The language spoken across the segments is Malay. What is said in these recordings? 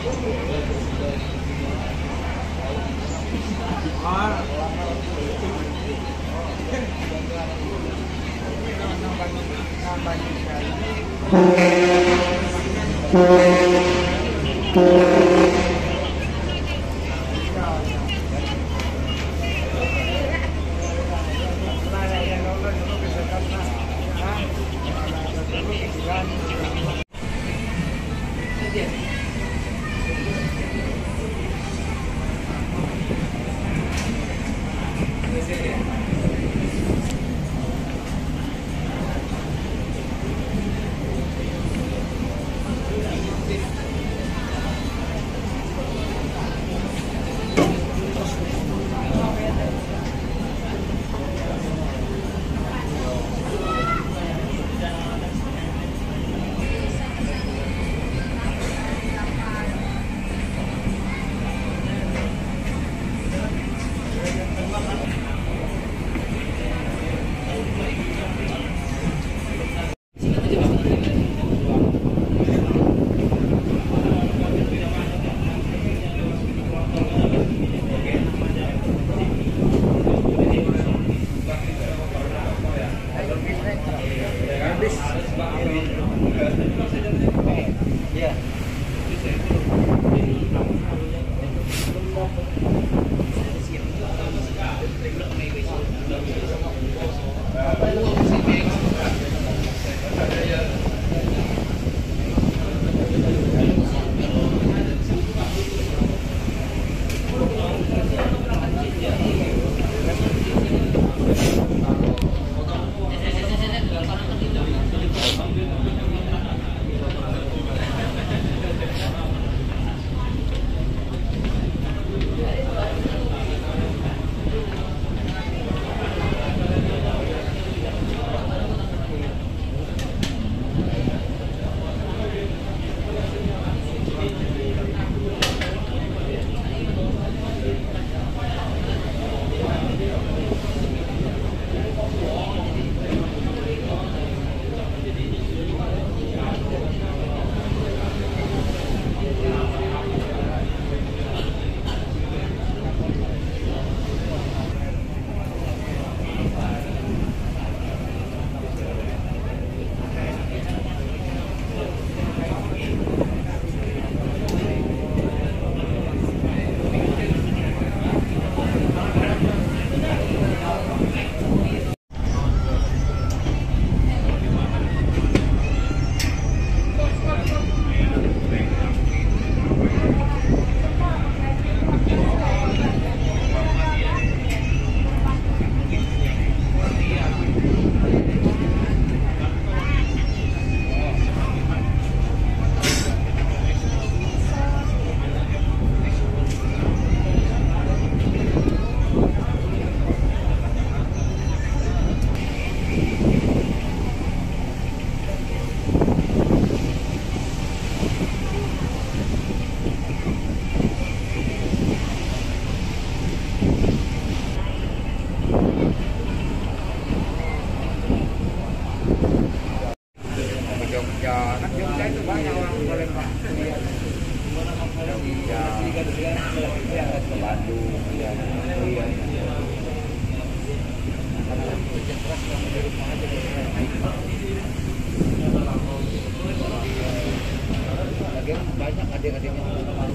banyak adik-adik yang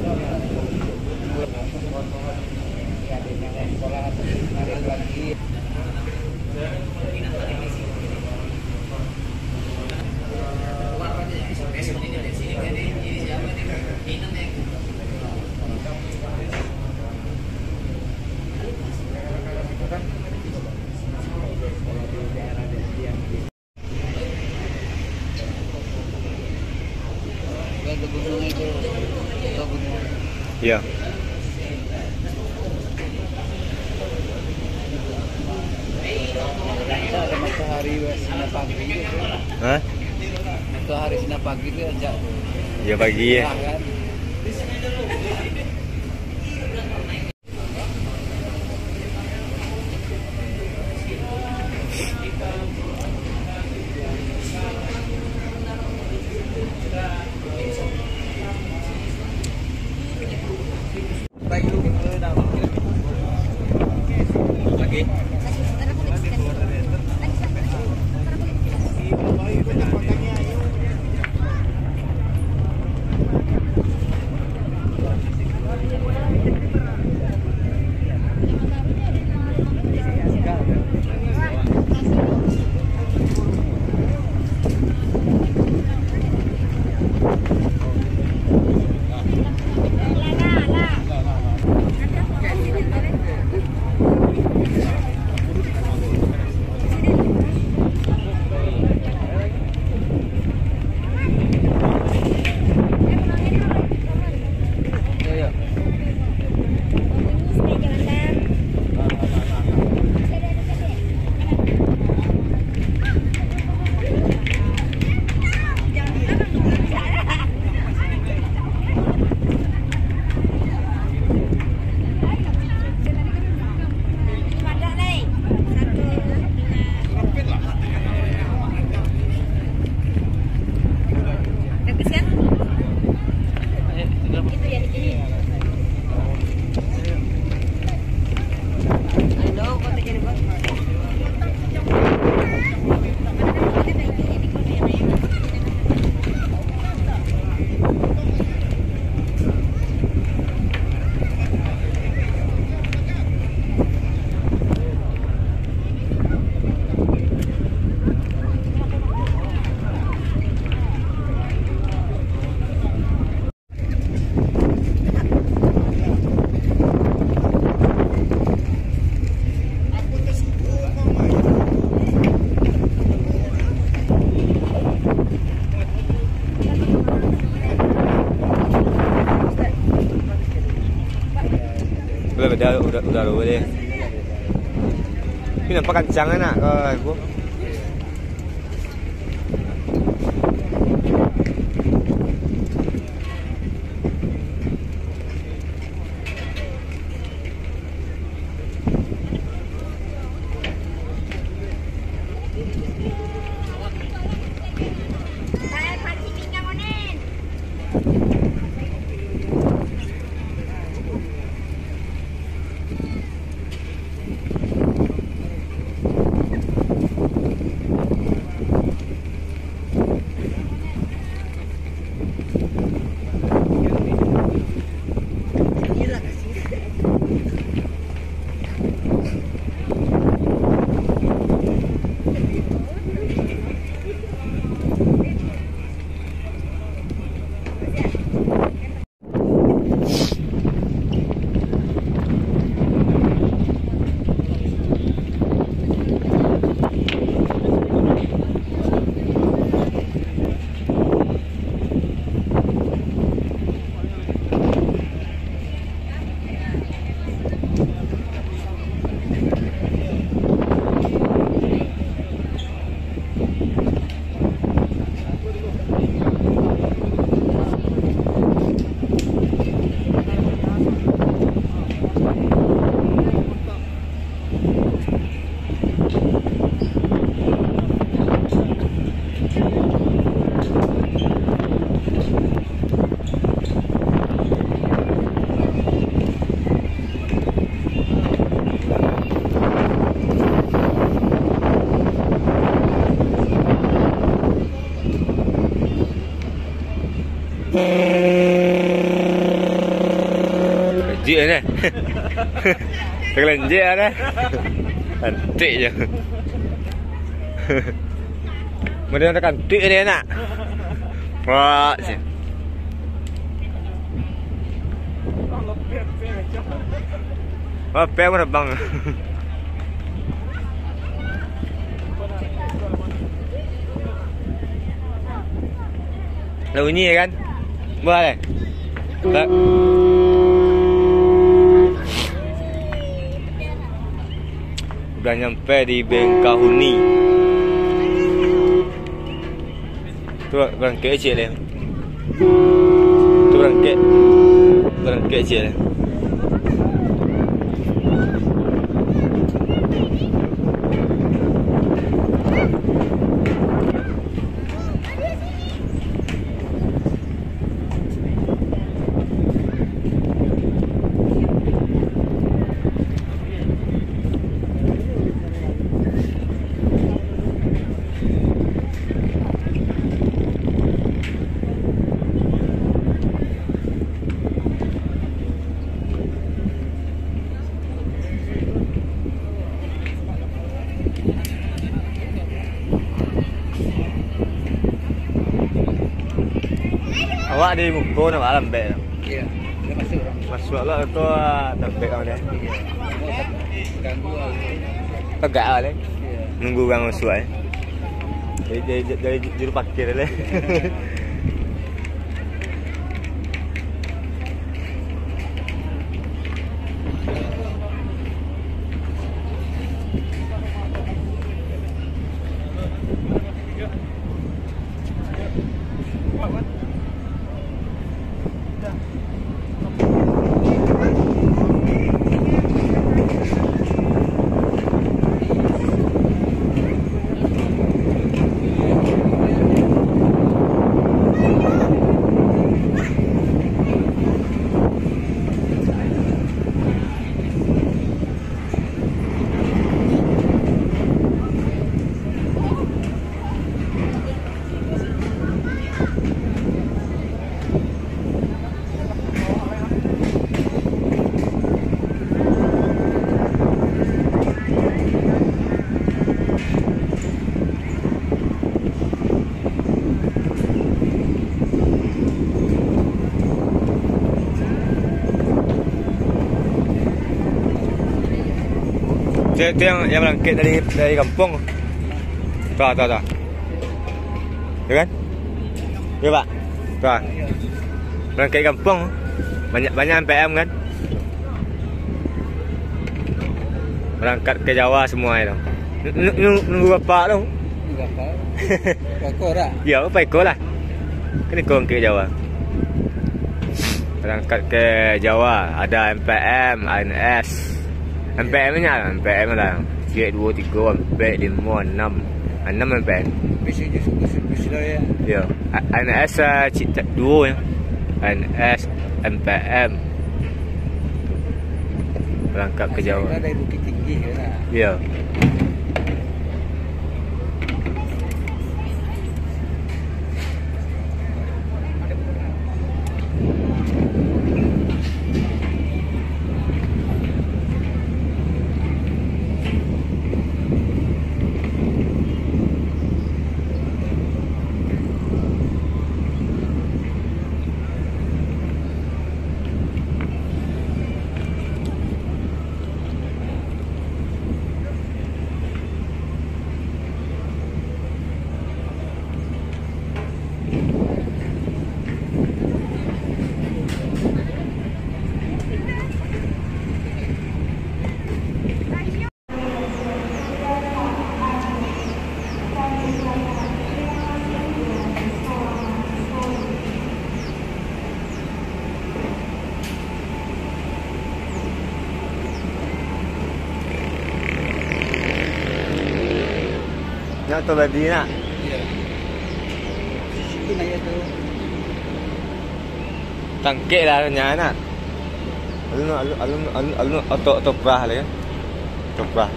sekolah adik lagi. Iya. Matahari sinar pagi itu. Hah? Matahari sinar pagi itu aja. Ya pagi ya. Udah dulu deh. Ini nampak kencang enak kalau aku. Kelenjik ni. Kelenjik ni. Cantik je. Mana nak cantik ni nak? Wah, sini. Wah, pem terbang. Lalu ni kan? Boleh. Udah nyampe di Bengkahuni. Tu berangkat je le. Tu berangkat je le. Awak di muka nampak lembek. Iya. Dia masuk orang. Masuk lah tu tebek kau ni. Iya. Mau ganggu aku. Tegak lah ni. Iya. Nunggu orang masuk eh. Dari juru parkir le. Itu yang berangkat dari kampung. Tuh. Ya kan? Ya Pak. Tuh. Berangkat kampung. Banyak MPM kan? Berangkat ke Jawa semua itu. Nunggu bapak tu. Bapak. Bapak dah. Ya, bapak ikut lah. Kan ikut ke Jawa. Berangkat ke Jawa, ada MPM, ANS. MPM-nya lah. Grade 2, 3, 4, 5, 6. 6 MPM. Mesti ya. Ya. ANS cita 2 ya. ANS, MPM. Berangkat ke Jawa. Ada dari Bukit Tinggi kan. Ya. Nak tu tadi nak. Iya. Itu naik tu. Tangkik lah nya nak. Alun auto prah le. Auto prah.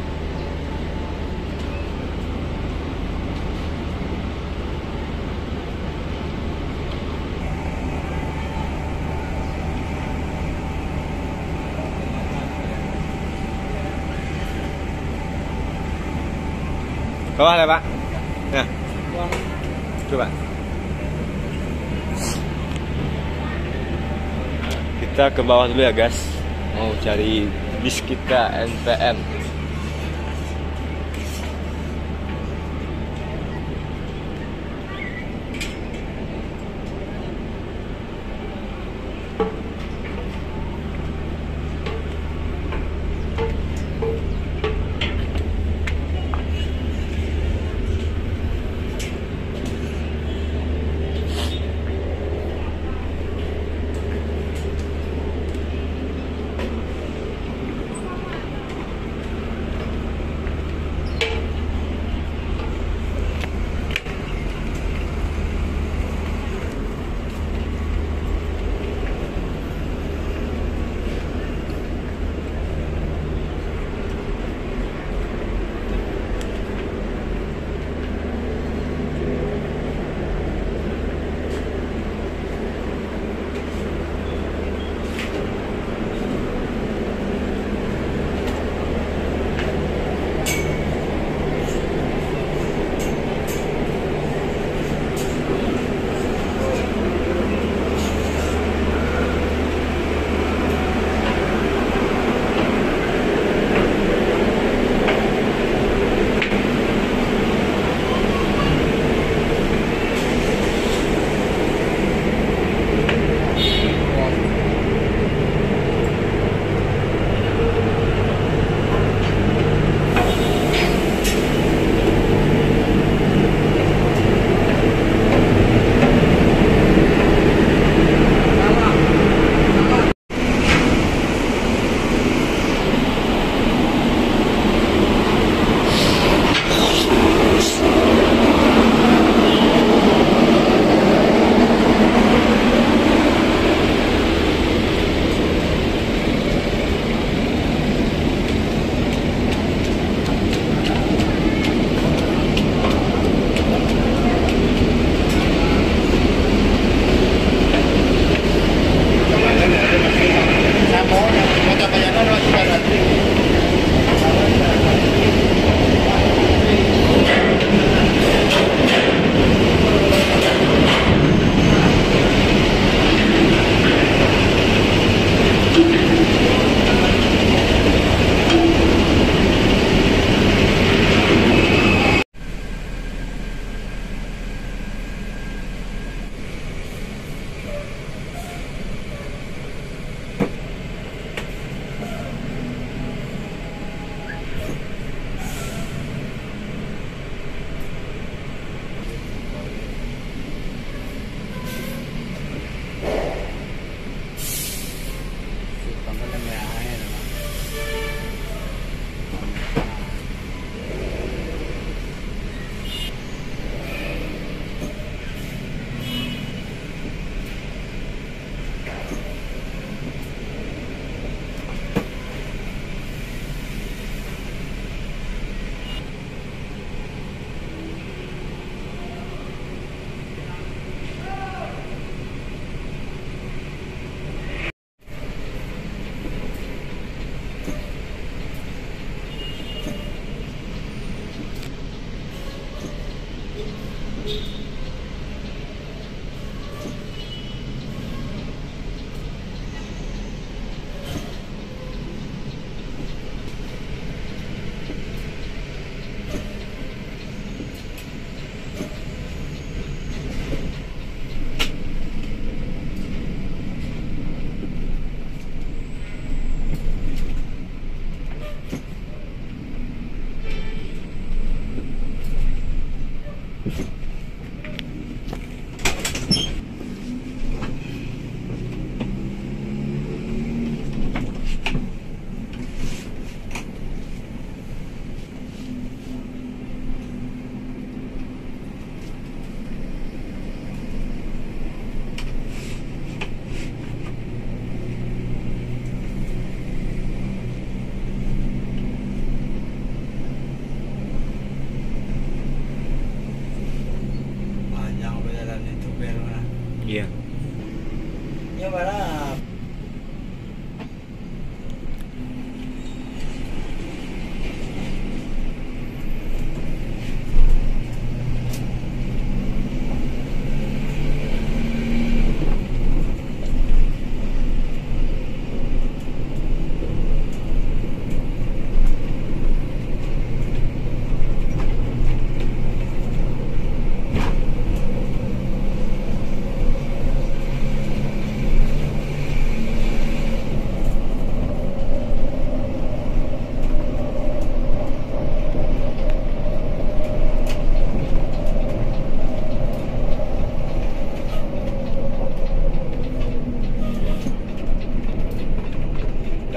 Bawah lah Pak. Nah. Coba. Kita ke bawah dulu ya guys. Mau cari bis kita NPM.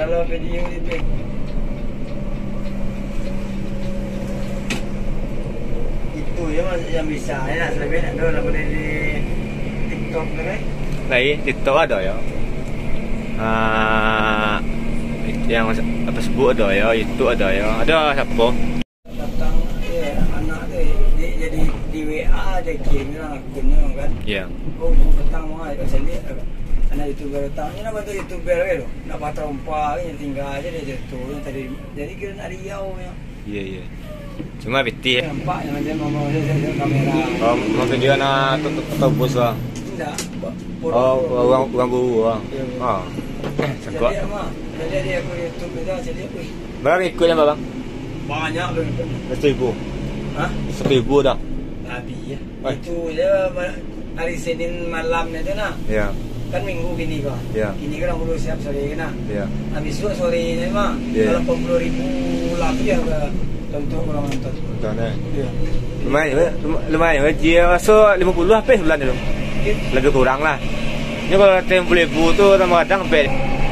Kalau video itu itu ya mas yang bisa ya selebih ada boleh di TikTok kan? Lain TikTok ada ya. Yang apa sebut ada ya, itu ada ya. Ada siapa? Datang ya anak dia jadi di WA dia kirim lah akunnya kan. Ya. Oh petang mau itu saya lihat anak YouTuber datang ini apa tu YouTuber kan? Nak patah umpah yang tinggal aja dia jatuh yang tadi jadi kira nak riau ya. Iya iya. Cuma piti. Nampak yang macam mau saya kamera. Oh, maksud dia nak tebus lah. Tidak. Oh, orang guru lah. Ah. Cakap. Jadi apa? Jadi dia aku YouTube itu jadi apa? Berapa ikutnya bang? Banyak loh. 1,000. Hah? 1,000 dah. Habis ya. Wah. Itu dia hari Senin malam itu nak. Ya. Kan minggu gini kok. Ya. Ini kan perlu siap sore kena. Ya. Habis itu sorenya mah. Ya. Kalau 80,000 lebih ya tentu orang nonton. Betul eh. Ya. Lumayan. Dia masuk 50 apa sebulan itu? Lebih kurang lah. Ini kalau 30,000 tu kadang-kadang sampai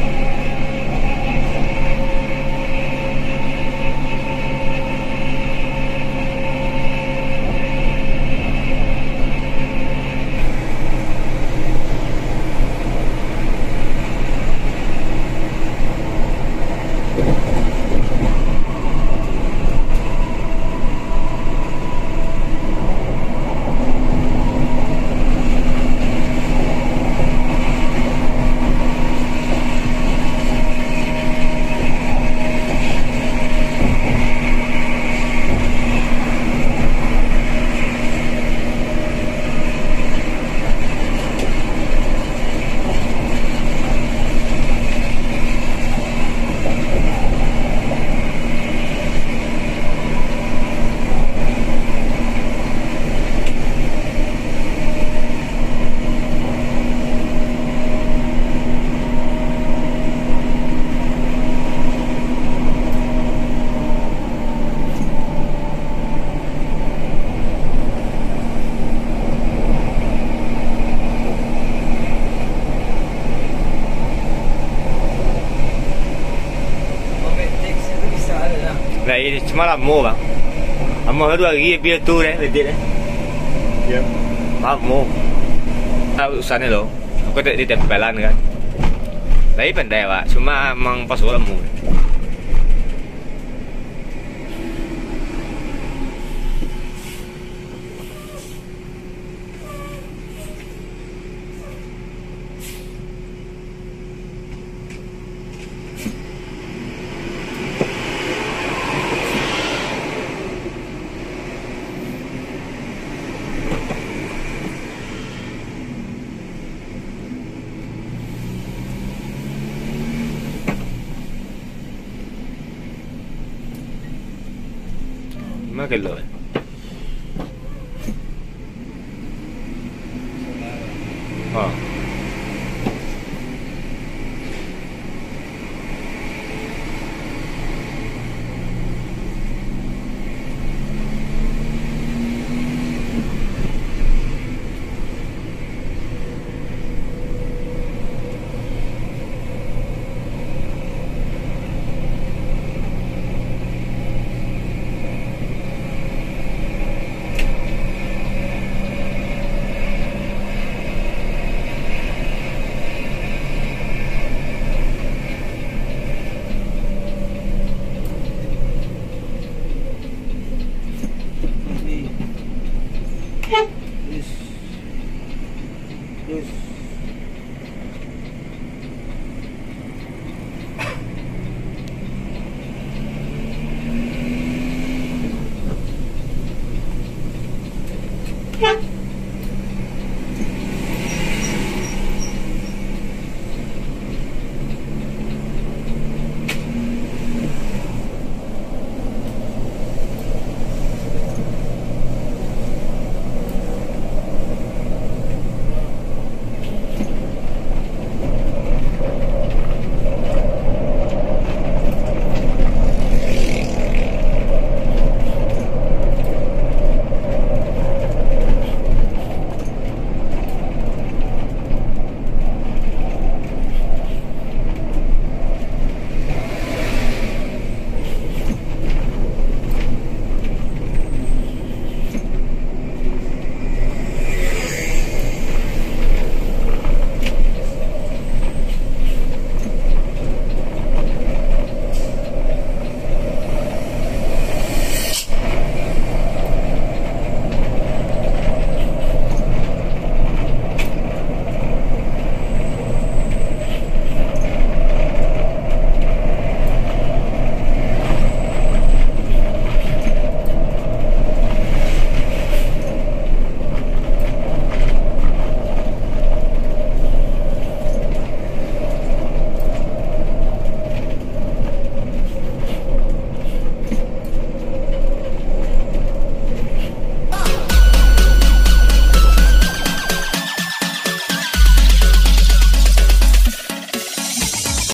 Này cuma lama bang. Lama tu lagi biar tu deh, ledek deh. Ya. Lama. Tahu urusan ni loh. Aku tak di tempelan kan. Tapi pandai pak. Cuma emang pas lama. Makin loh.